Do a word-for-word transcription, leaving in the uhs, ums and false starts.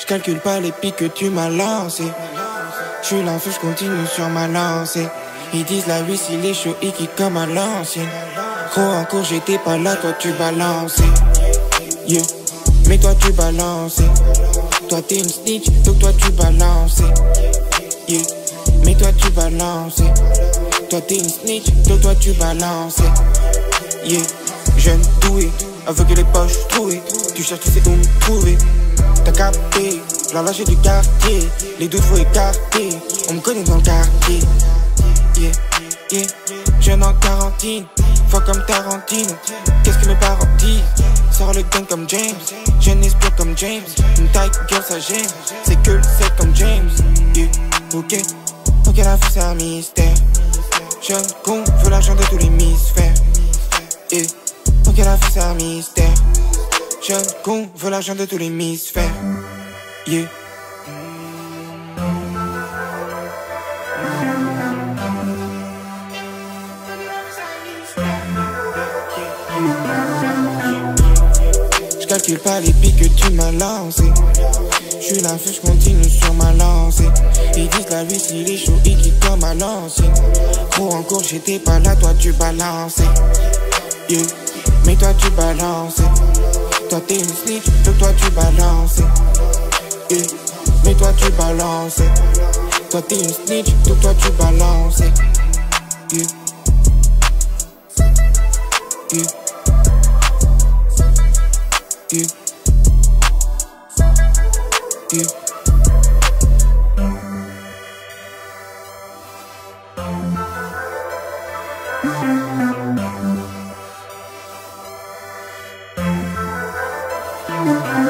Je calcule pas les pics que tu m'as lancés. Je suis l'info, je continue sur ma lancée. Ils disent la vie s'il est chaud et qui comme à l'ancienne. Gros en cours j'étais pas là, toi tu balançais. Yeah. Mais toi tu balançais. Toi t'es une snitch, donc toi tu balançais. Yeah. Mais toi tu balançais. Toi t'es une snitch, donc toi tu balançais. Yeah. Jeune doué, avec les poches trouées. Tu cherches, tu sais où me trouver. T'as capté, la lâché du quartier. Les doutes faut écarter, on me connaît dans le quartier. Yeah, yeah, jeune en quarantine, fois comme Tarantino. Qu'est-ce que mes parents disent? Sors le gun comme James, jeune esprit comme James. Une taille girl ça gêne, c'est que le set comme James. Yeah, ok, ok la vie c'est un mystère. Jeune con veut l'argent de tous les hémisphères. Yeah, ok la vie c'est un mystère. Jeune con veut l'argent de tous les hémisphères. Yeah. Je calcule pas les pics que tu m'as lancés. Je suis l'info, je continue sur ma lancée. Ils disent la vie s'il est chaud et qui comme à l'ancienne. Gros en cours j'étais pas là, toi tu balançais. Yeah. Mais toi tu balançais. Toi t'es une snitch, donc toi tu balançais. Yeah. Mais toi tu balançais. Toi t'es une snitch, donc toi tu balançais. Yeah. Yeah. Yeah. Yeah. Thank you.